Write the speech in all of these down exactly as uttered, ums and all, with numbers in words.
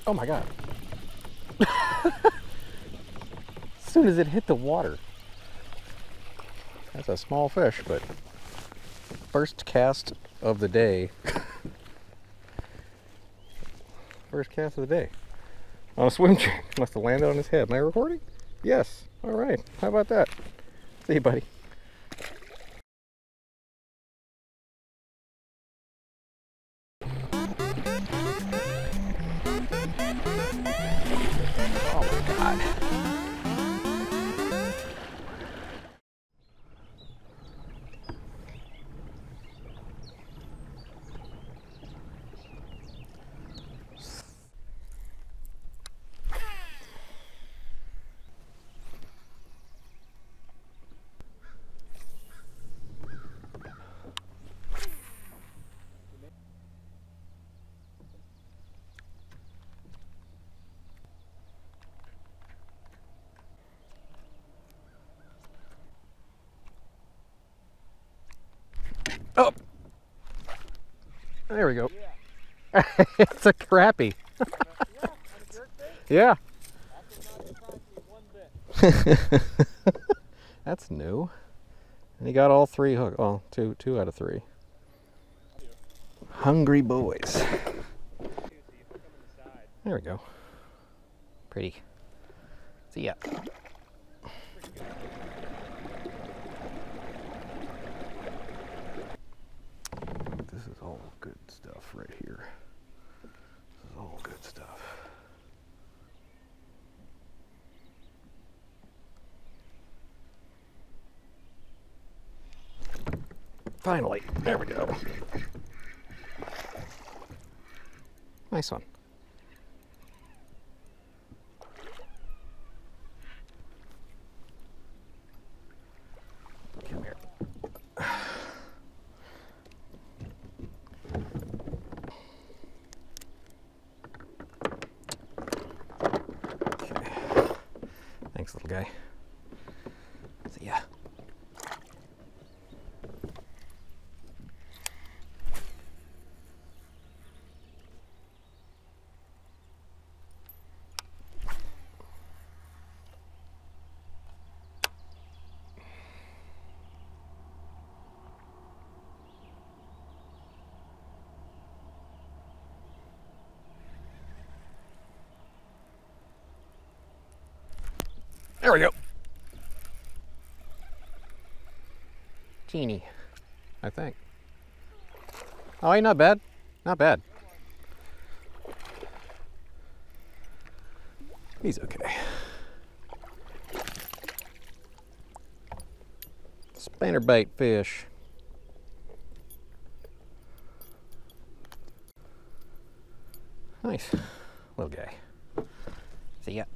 Oh my God. As soon as it hit the water. That's a small fish, but first cast of the day. First cast of the day. On a swim jig. Must have landed on his head. Am I recording? Yes. All right. How about that? See you, buddy. Oh my God. Oh, there we go. Yeah. It's a crappie. Yeah. That's new. And he got all three hook. Oh, two, two out of three. Hungry boys. There we go. Pretty. See ya. This is all good stuff right here. This is all good stuff. Finally, there we go. Nice one. Come here. Okay. Thanks, little guy. See ya. There we go. Genie, I think. Oh, hey, not bad. Not bad. He's okay. Spinnerbait fish. Nice little guy. See ya.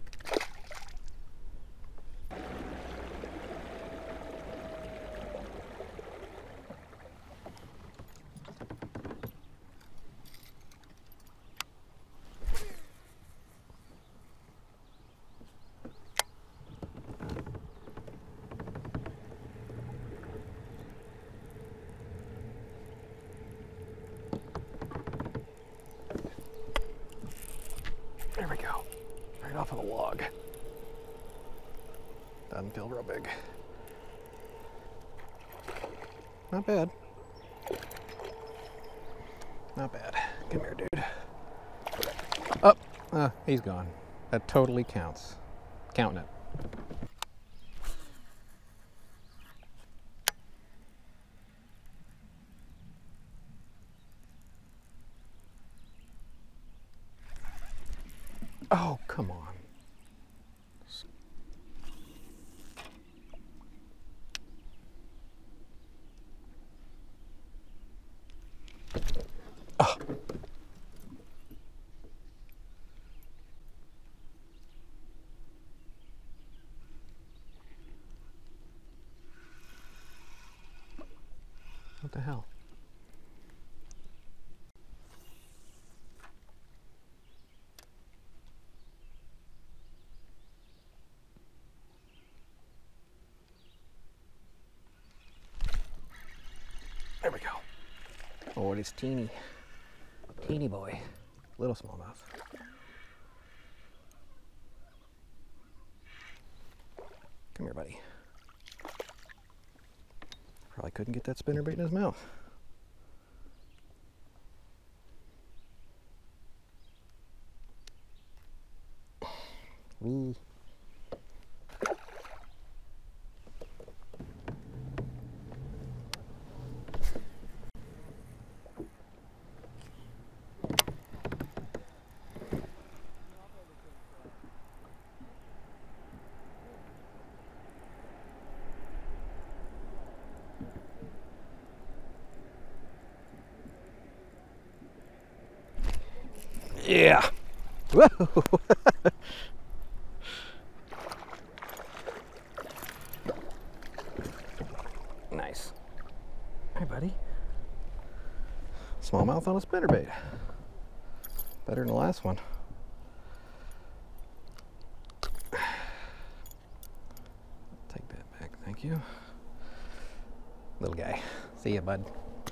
There we go. Right off of the log. Doesn't feel real big. Not bad. Not bad. Come here, dude. Oh, uh, he's gone. That totally counts. Counting it. Oh, come on. Oh. What the hell? There we go. Oh, it is teeny. Teeny boy. Little smallmouth. Come here, buddy. Probably couldn't get that spinnerbait in his mouth. Me. Yeah. Whoa. Nice. Hey, buddy. Smallmouth on a spinnerbait. Better than the last one. Take that back, thank you. Little guy. See ya, bud.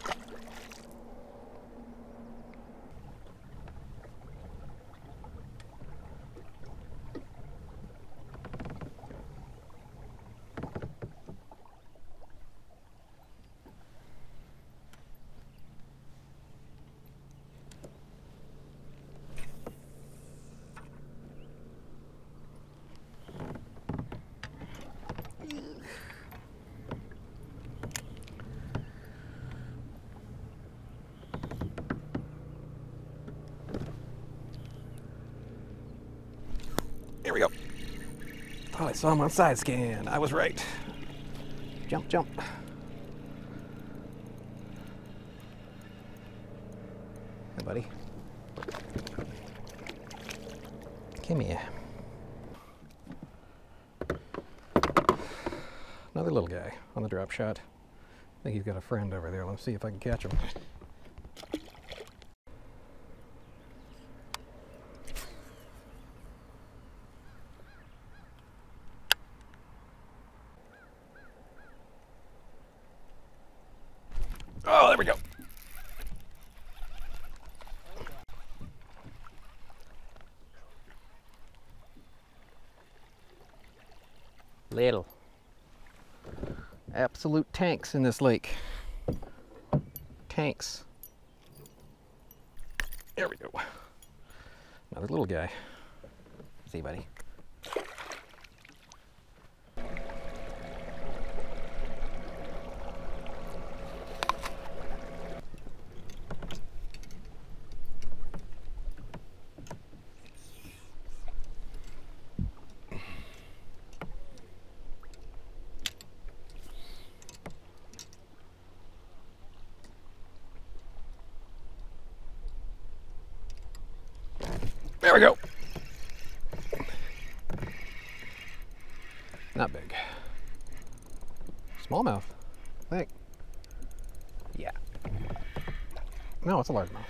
Here we go. Thought I saw him on side scan. I was right. Jump, jump. Hey, buddy. Come here. Another little guy on the drop shot. I think he's got a friend over there. Let's see if I can catch him. Oh, there we go. Little. Absolute tanks in this lake. Tanks. There we go. Another little guy. See, buddy. There we go. Not big. Smallmouth, I think. Yeah. No, it's a largemouth.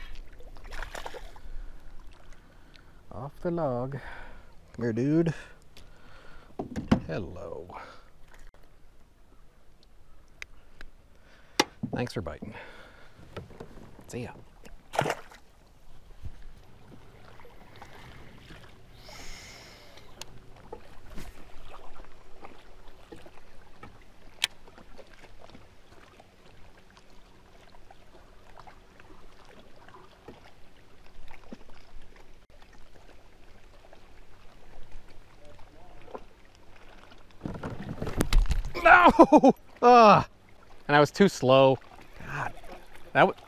Off the log. Come here, dude. Hello. Thanks for biting. See ya. No! Ugh. And I was too slow. God. That was,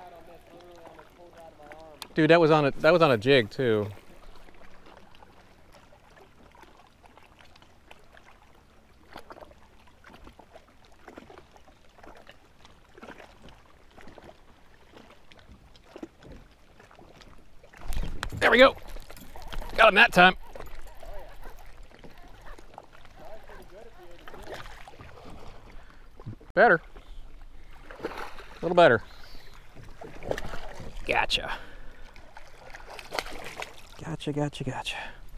dude, that was on a that was on a jig too. There we go. Got him that time. Better. A little better. Gotcha. Gotcha, gotcha, gotcha.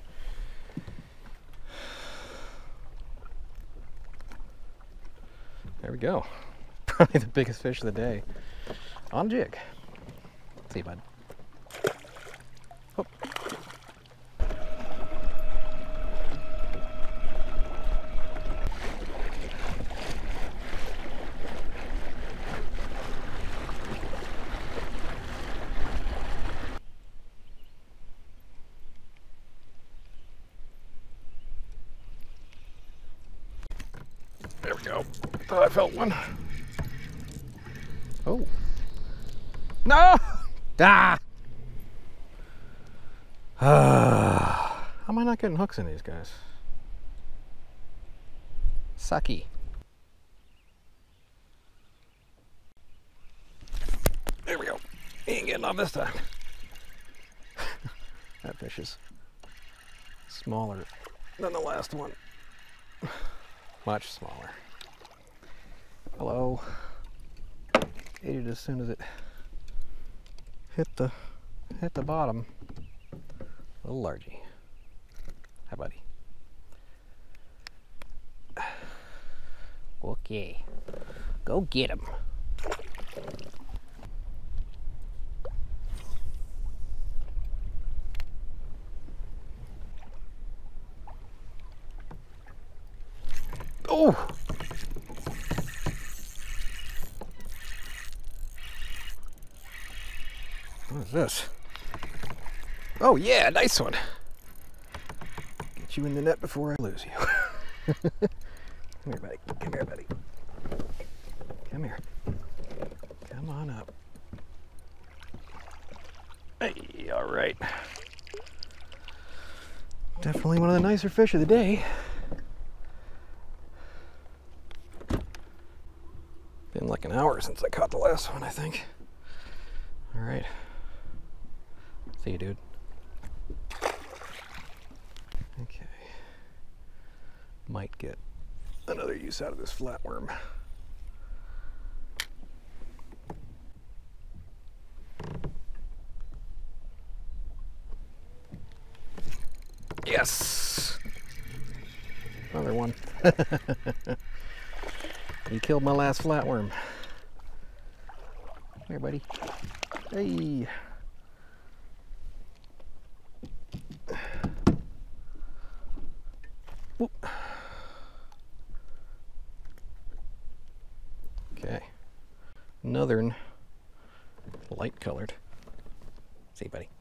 There we go. Probably the biggest fish of the day. On jig. See you, bud. Oh. we go. Thought I felt one. Oh. No! Ah! How am I not getting hooks in these guys? Sucky. There we go. He ain't getting on this time. That fish is smaller than the last one. Much smaller. Hello. Ate it as soon as it hit the hit the bottom. Little largy. Hi, buddy. Okay. Go get him. Oh! What is this? Oh yeah, nice one. Get you in the net before I lose you. Come here, buddy. Come here, buddy. Come here. Come on up. Hey, all right. Definitely one of the nicer fish of the day. Been like an hour since I caught the last one, I think. All right. See you, dude. Okay. Might get another use out of this flatworm. Yes! Another one. You killed my last flatworm. Here, buddy. Hey! Whoop. Okay. Northern, light colored. See you, buddy.